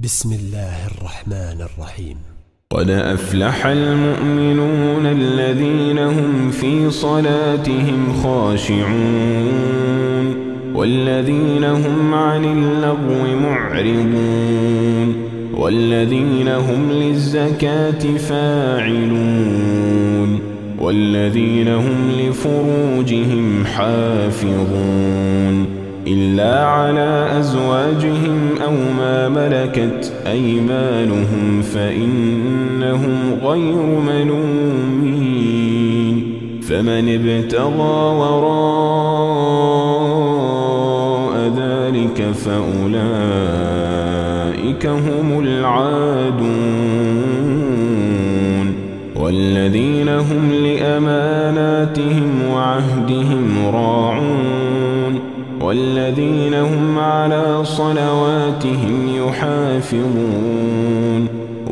بسم الله الرحمن الرحيم. قد أفلح المؤمنون الذين هم في صلاتهم خاشعون والذين هم عن اللغو معرضون والذين هم للزكاة فاعلون والذين هم لفروجهم حافظون إلا على أزواجهم أو ما ملكت أيمانهم فإنهم غير ملومين فمن ابتغى وراء ذلك فأولئك هم العادون والذين هم لأماناتهم وعهدهم راعون والذين هم على صلواتهم يحافظون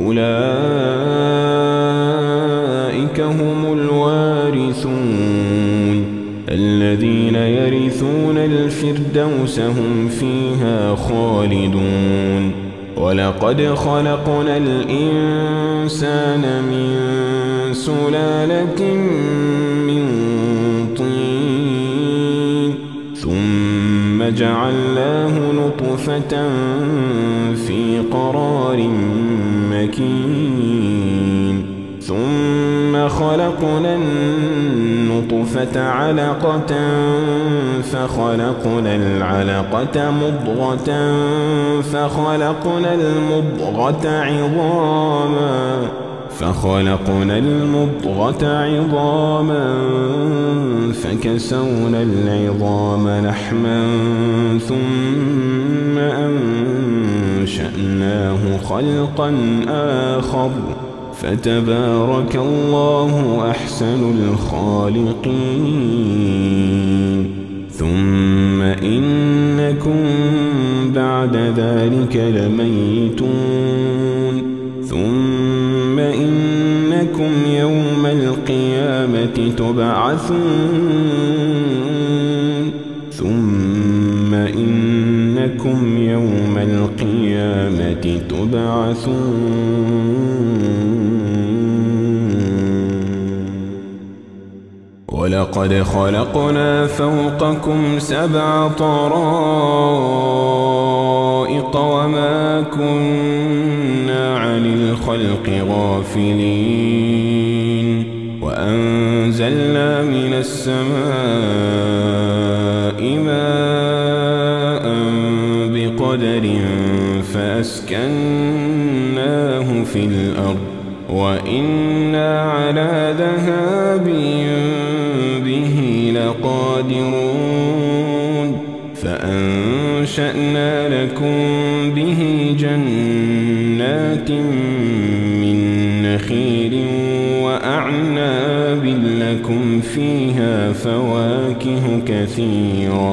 أولئك هم الوارثون الذين يرثون الفردوس هم فيها خالدون ولقد خلقنا الإنسان من سلالة من طين ثم جعلناه نطفة في قرار مكين ثم خلقنا النطفة علقة فخلقنا العلقة مضغة فخلقنا المضغة عظاما فكسونا العظام لحما ثم أنشأناه خلقا آخر فتبارك الله أحسن الخالقين ثم إنكم بعد ذلك لميتون ثم إنكم يوم القيامة تبعثون ثم إنكم يوم القيامة تبعثون ولقد خلقنا فوقكم 7 طرائق وما كنا عن الخلق غافلين وأنزلنا من السماء ماء بقدر فأسكناه في الأرض وإنا على ذهاب به لقادرون فأنشأنا لكم به جنات من نخيل وأعناب لكم فيها فواكه كثيرة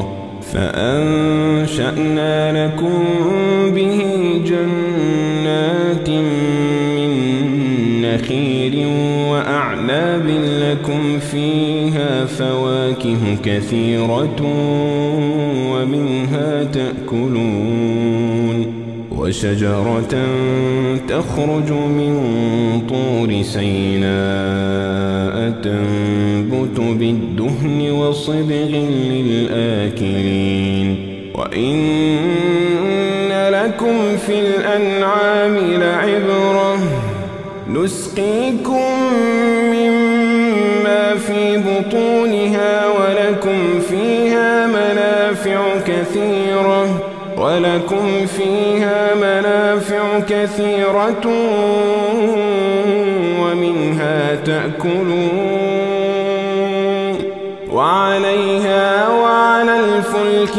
وأعناب لكم فيها فواكه كثيرة ومنها تأكلون وشجرة تخرج من طور سيناء تنبت بالدهن وصبغ للآكلين وإن لكم في الأنعام لعبرة نسقيكم مما في بطونها ولكم فيها منافع كثيرة ومنها تأكلون وعليها وعلى الفلك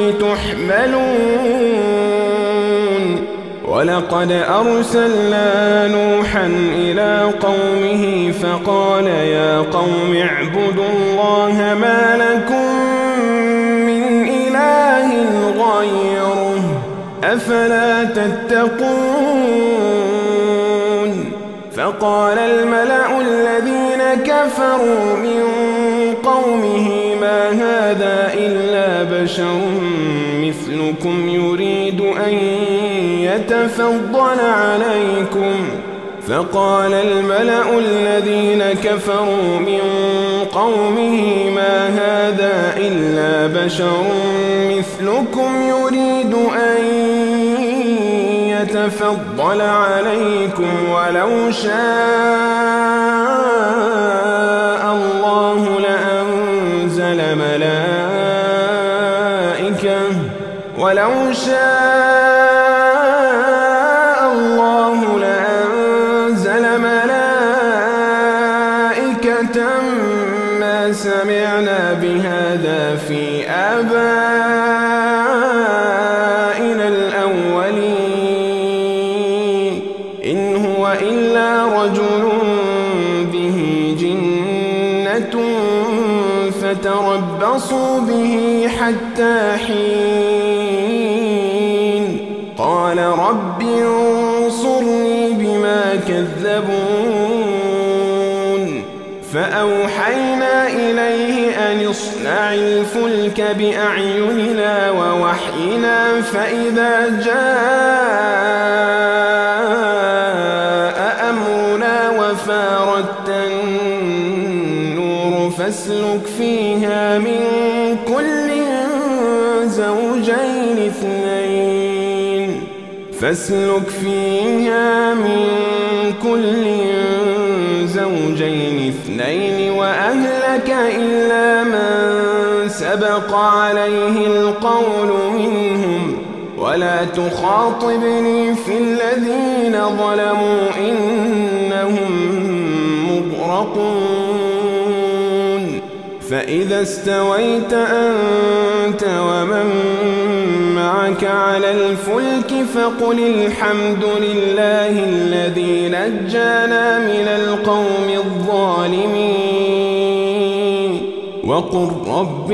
تحملون ولقد أرسلنا نوحا إلى قومه فقال يا قوم اعبدوا الله ما لكم من إله غيره أفلا تتقون فقال الملأ الذين كفروا من قومه ما هذا إلا بشر مثلكم يريد أن يتفضل عليكم فقال الملأ الذين كفروا من قومه ما هذا إلا بشر مثلكم يريد أن يتفضل عليكم ولو شاء الله لأنزل ملائكة ما سمعنا بهذا في آبائنا الأولين إن هو إلا رجل به جنة فتربصوا به حتى حين قال رب انصرني بما كذبون فأوحينا إليه أن اصنع الفلك بأعيننا ووحينا فإذا جاء أمرنا وفاردت النور فاسلك فيها من كل زوجين اثنين وأهلك إلا من سبق عليه القول منهم ولا تخاطبني في الذين ظلموا إنهم مغرقون فإذا استويت أنت ومن معك على الفلك فقل الحمد لله الذي نجانا من القوم الظالمين وقل رب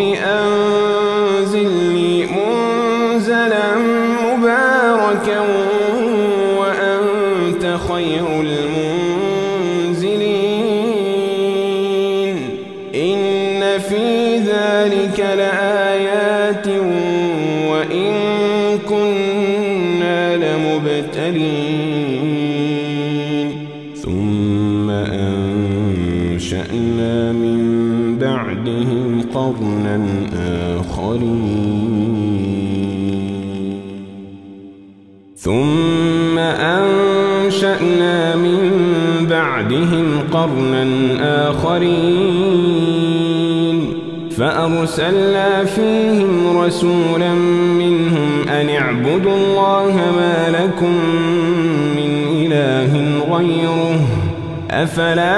أنزلني منزلا مباركا وأنت خير المنزلين إن في ذلك لآيات وإن كنا لمبتلين ثم أنشأنا من بعدهم قرنا آخرين فأرسلنا فيهم رسولا منهم أن اعبدوا الله ما لكم من إله غيره أفلا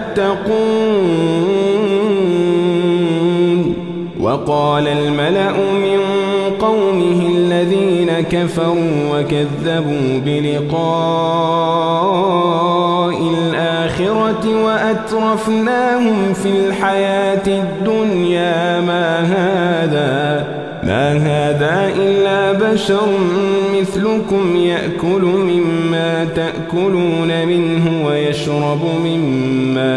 تتقون وقال الملأ من قومه الذين كفروا وكذبوا بلقاء الآخرة وأترفناهم في الحياة الدنيا ما هذا إلا بشر مثلكم يأكل مما تأكلون منه ويشرب مما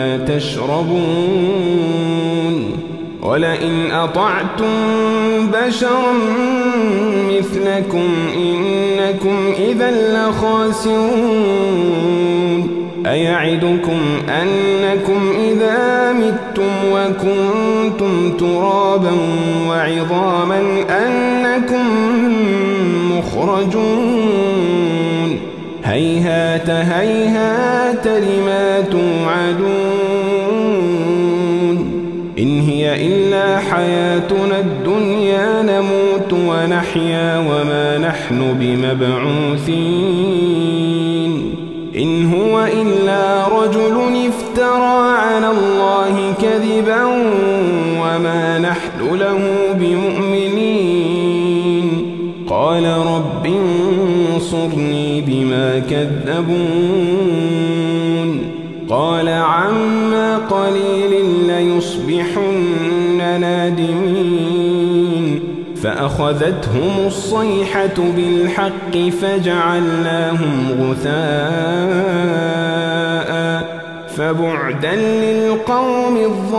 تشربون ولئن أطعتم بشرا مثلكم إنكم إذا لخاسرون أيعدكم أنكم إذا متم وكنتم ترابا وعظاما أنكم مخرجون هيهات هيهات لما توعدون إن هي إلا حياتنا الدنيا نموت ونحيا وما نحن بمبعوثين إن هو إلا رجل افترى على الله كذبا وما نحن له بمؤمنين قال رب انصرني بما كذبون قال عما قليل ليصبحن نادمين فأخذتهم الصيحة بالحق فجعلناهم غثاء فبعدا للقوم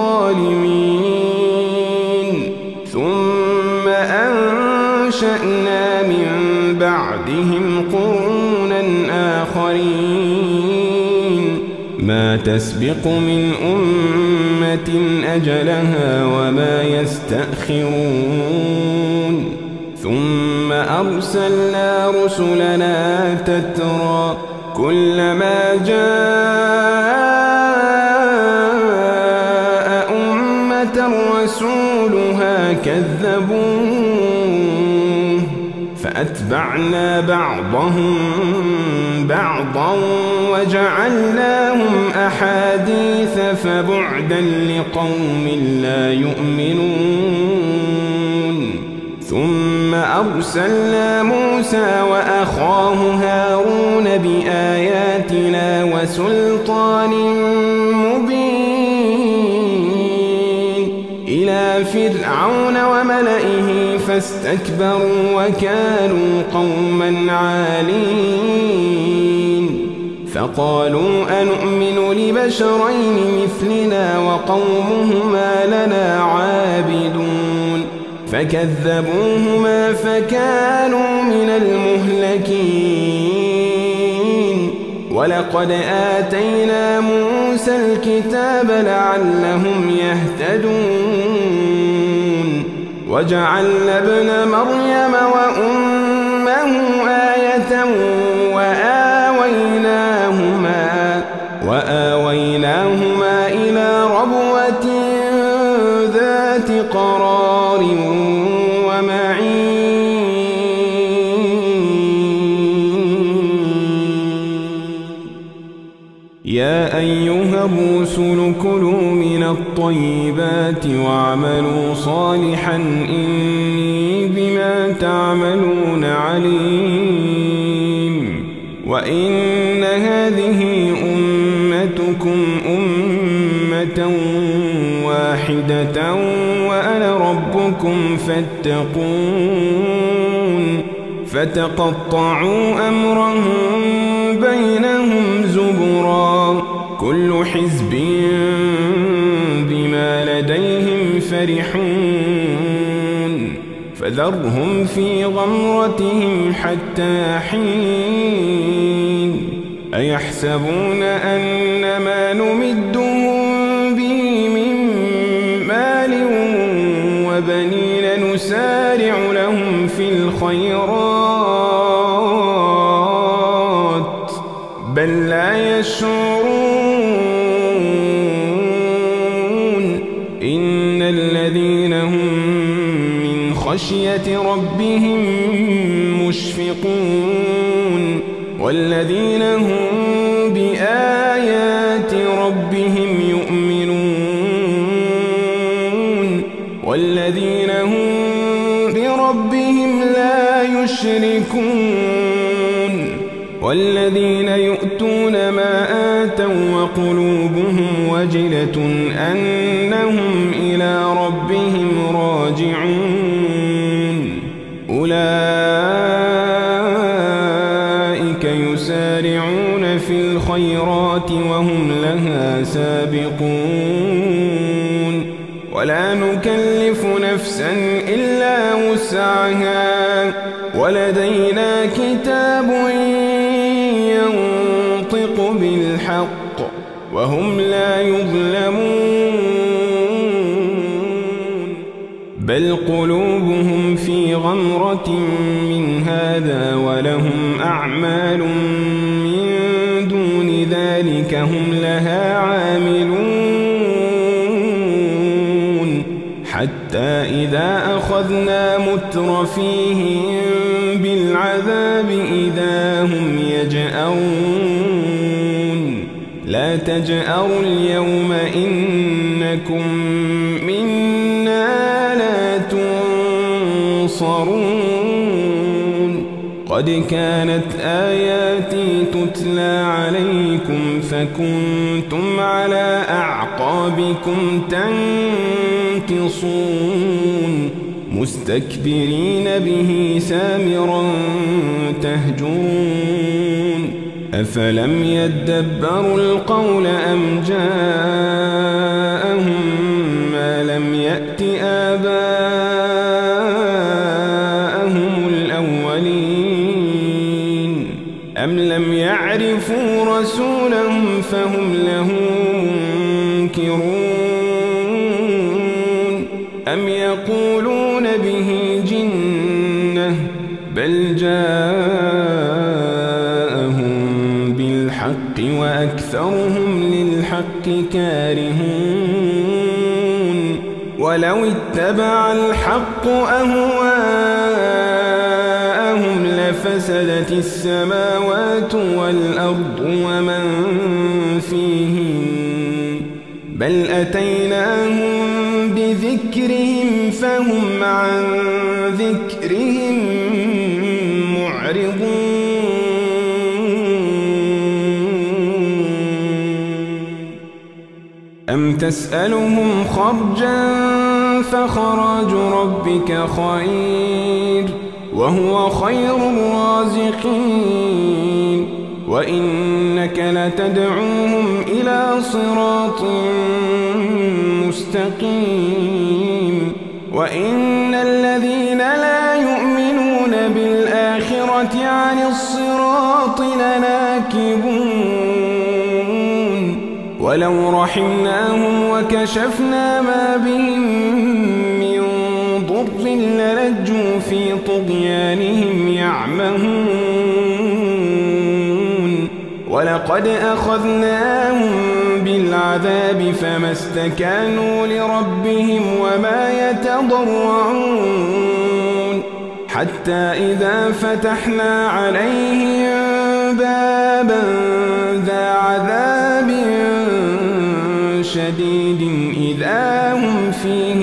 الظالمين ثم أنشأنا من بعدهم قرنا الآخرين ما تسبق من أمة أجلها وما يستأخرون ثم أرسلنا رسلنا تترى كلما جاء أمة رسولها كذبوه فأتبعنا بعضهم بعضا وجعلناهم أحاديث فبعدا لقوم لا يؤمنون ثم أرسلنا موسى وأخاه هارون بآياتنا وسلطان مبين إلى فرعون وملئه فاستكبروا وكانوا قوما عالين فقالوا أنؤمن لبشرين مثلنا وقومهما لنا عابدون فكذبوهما فكانوا من المهلكين ولقد آتينا موسى الكتاب لعلهم يهتدون وجعلنا ابن مريم وأمه آية وآويناهما إلى ربوة ذات قرار يا أيها الرسل كلوا من الطيبات واعملوا صالحا إني بما تعملون عليم وإن هذه أمتكم أمة واحدة وأنا ربكم فاتقون فتقطعوا أمرهم بينهم زبرا كل حزب بما لديهم فرحون فذرهم في غمرتهم حتى حين أيحسبون أن ما نمدهم به من مال وبنين نسارع لهم في الخيرات بل لا يشعرون إن الذين هم من خشية ربهم مشفقون والذين هم بآيات ربهم يؤمنون والذين هم بربهم لا يشركون والذين يؤتون ما آتوا وقلوبهم وجلة أنهم إلى ربهم راجعون أولئك يسارعون في الخيرات وهم لها سابقون ولا نكلف نفسا إلا وسعها ولدينا كتاب ينطق بالحق وهم لا يظلمون بل قلوبهم في غمرة من هذا ولهم أعمال من دون ذلك هم لها عاملون حتى إذا أخذنا مترفيهم بالعذاب إذا هم يجأرون لا تجأروا اليوم إنكم منا لا تنصرون قد كانت آياتي تتلى عليكم فكنتم على أعقابكم تنكصون مستكبرين به سامرا تهجرون أفلم يدبروا القول أم جاءهم ما لم يأت آباءهم الأولين أم لم يعرفوا عرفوا رسولهم فهم له منكرون أم يقولون به جنة بل جاءهم بالحق وأكثرهم للحق كارهون ولو اتبع الحق أهواءهم لفسدت السماوات والأرض ومن فيهن بل أتيناهم بذكرهم فهم عن ذكرهم معرضون أم تسألهم خرجا فخراج ربك خير وهو خير الرازقين وإنك لتدعوهم إلى صراط مستقيم وإن الذين لا يؤمنون بالآخرة عن الصراط لناكبون ولو رحمناهم وكشفنا ما بهم من ضر للجوا في طغيانهم يعمهون ولقد أخذناهم بالعذاب فما استكانوا لربهم وما يتضرعون حتى إذا فتحنا عليهم بابا ذا عذاب شديد إذا هم فيه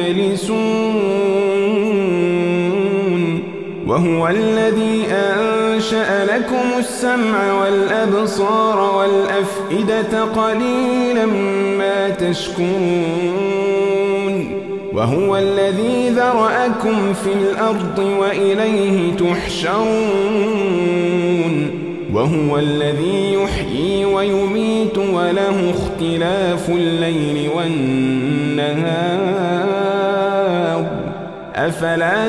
مبلسون وهو الذي أنشأ لكم السمع والأبصار والأفئدة قليلا ما تشكرون وهو الذي ذرأكم في الأرض وإليه تحشرون وهو الذي يحيي ويميت وله اختلاف الليل والنهار أفلا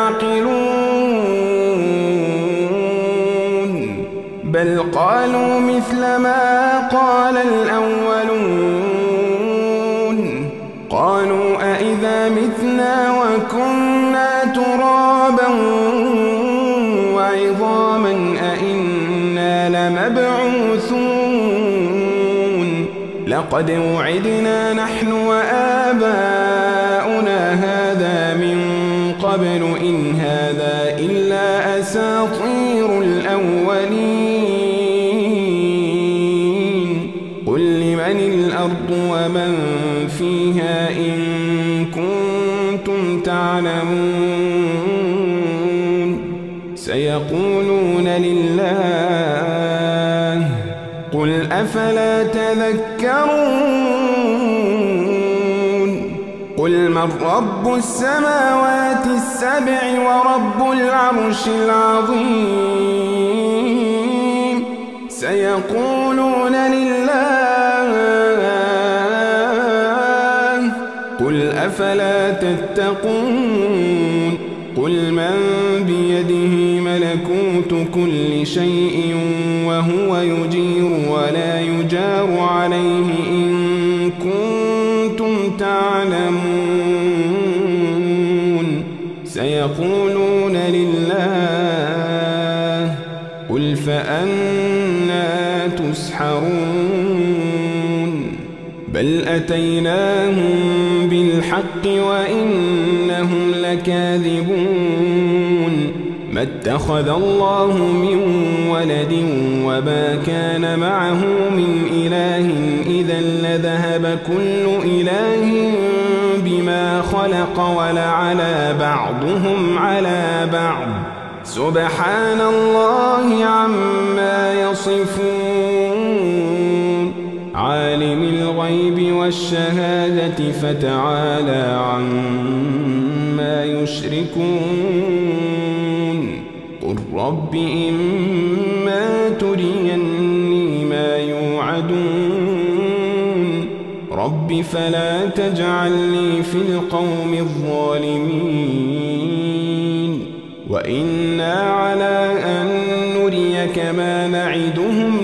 تعقلون بل قالوا مثل ما قال الأولون قالوا أإذا متنا وكنا ترابا وعظاما أإنا لمبعوثون لقد وعدنا نحن وآباؤنا هذا من قبل إن هذا إلا أساطير الأولين قل لمن الأرض ومن فيها إن كنتم تعلمون سيقولون لله قل أفلا تذكرون قل من رب السماوات السبع ورب العرش العظيم سيقولون لله قل أفلا تتقون قل من بيده ملكوت كل شيء وهو يجير ولا يجار عليه إن كنتم تعلمون سيقولون لله قل فأنى تسحرون بل أتيناهم بالحق وإنهم لكاذبون ما اتخذ الله من ولد وما كان معه من إله إذا لذهب كل إله بما خلق ولعلى بعضهم على بعض سبحان الله عما يصفون عالم الغيب والشهادة فتعالى عما يشركون قل رب إما تريني ما يوعدون رب فلا تجعلني في القوم الظالمين وإنا على أن نريك لك ما نعدهم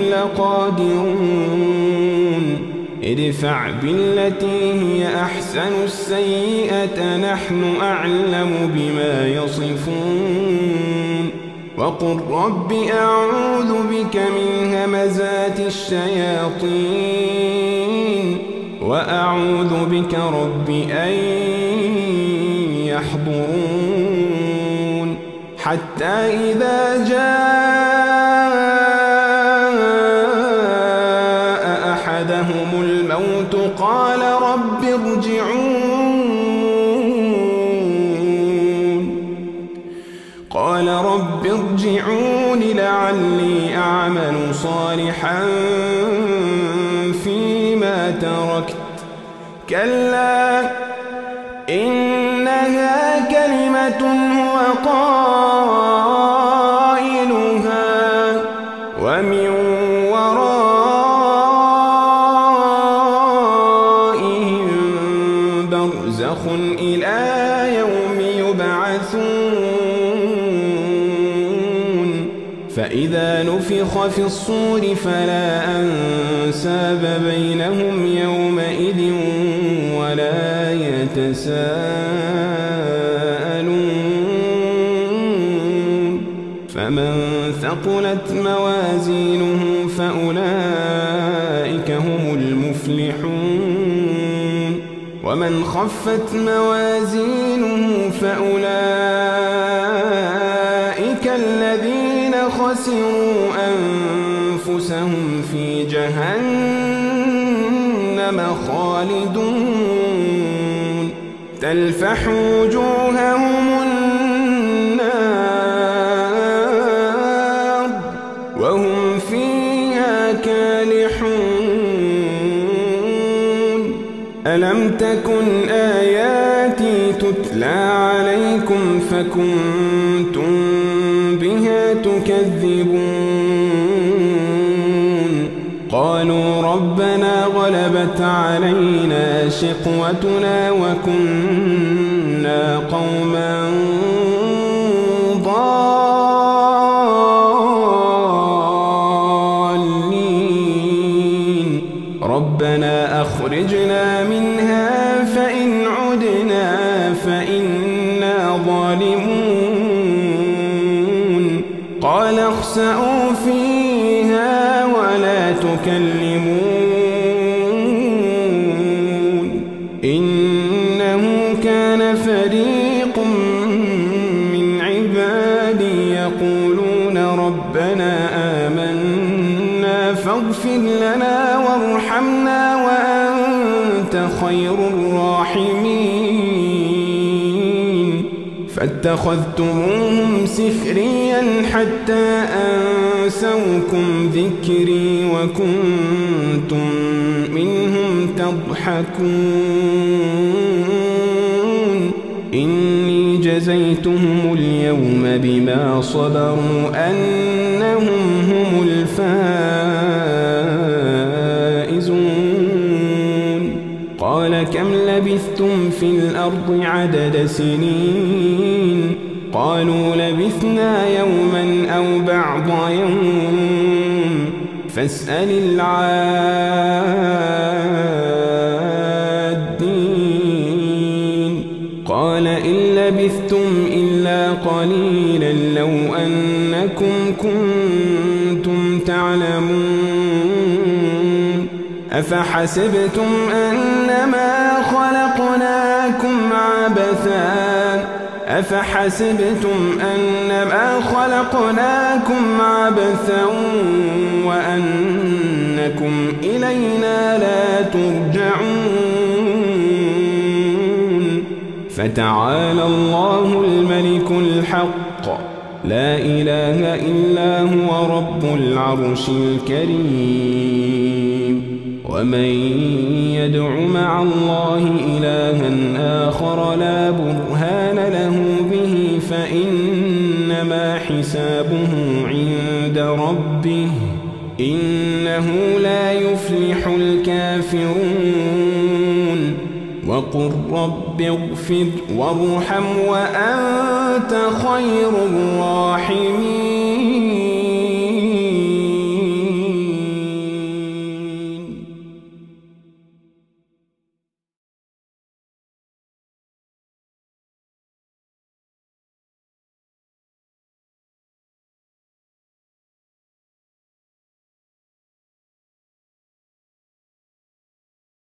لقادرون ادفع بالتي هي أحسن السيئة نحن أعلم بما يصفون وقل رب أعوذ بك من همزات الشياطين وأعوذ بك رب أن يحضرون حتى إذا جاء أحدهم الموت قال رب ارجعون لعلي أعمل صالحا فيما تركت كلا إنها كلمة هو قائلها ومن ورائهم برزخ إلى يوم يبعثون فإذا نفخ في الصور فلا أنساب بينهم يومئذ ولا يتساءلون فمن ثقلت موازينه فأولئك هم المفلحون ومن خفت موازينه فأولئك الذين خسروا أنفسهم في جهنم خالدون تلفح وجوههم النار وهم فيها كالحون ألم تكن آياتي تتلى عليكم فكنتم بها تكذبون قالوا ربنا غلبت علينا شقوتنا وكنا قوما ضالين ربنا أخرجنا منها فإن عدنا فإنا ظالمون قال اخسئوا فيها ولا تكلمون إنه كان فريق من عبادي يقولون ربنا آمنا فاغفر لنا وارحمنا وأنت خير الراحمين فاتخذتموهم سخريا حتى أنسوكم ذكري وكنتم منهم تضحكون إني جزيتهم اليوم بما صبروا أنهم هم الفائزون قال كم لبثتم في الأرض عدد سنين قالوا لبثنا يوما أو بعض يوم فاسأل العادين قال إن لبثتم إلا قليلا لو أنكم كنتم تعلمون أفحسبتم أنما خلقناكم عبثا وأنكم إلينا لا ترجعون فتعالى الله الملك الحق لا إله إلا هو رب العرش الكريم ومن يدع مع الله إلها آخر لا برهان له به فإنما حسابه عند ربه إنه لا يفلح الكافرون وقل رب اغفر وارحم وأنت خير الراحمين